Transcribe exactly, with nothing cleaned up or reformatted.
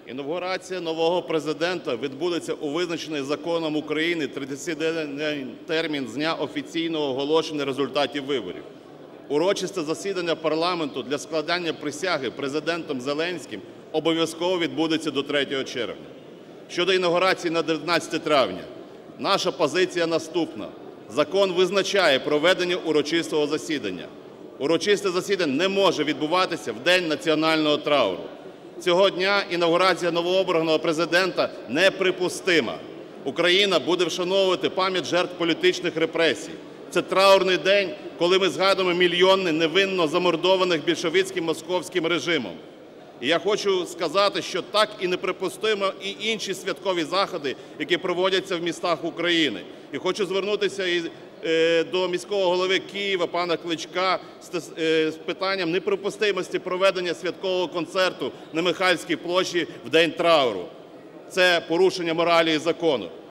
Інавгурація нового Президента відбудеться у визначений законом України тридцятиденний термін з дня офіційного оголошення результатів виборів. Урочисте засідання парламенту для складання присяги Президентом Зеленським обов'язково відбудеться до третього червня. Щодо інавгурації на дев'ятнадцяте травня, наша позиція наступна. Закон визначає проведення урочистого засідання. Урочисте засідання не може відбуватися в день національного трауру. Цього дня інавгурація новообраного Президента неприпустима. Україна буде вшановувати пам'ять жертв політичних репресій. Це траурний день, коли ми згадуємо мільйони невинно замордованих більшовицьким московським режимом. І я хочу сказати, що так і неприпустимо і інші святкові заходи, які проводяться в містах України. І хочу звернутися і до міського голови Києва пана Кличка з питанням неприпустимості проведення святкового концерту на Михайлівській площі в день трауру. Це порушення моралі і закону.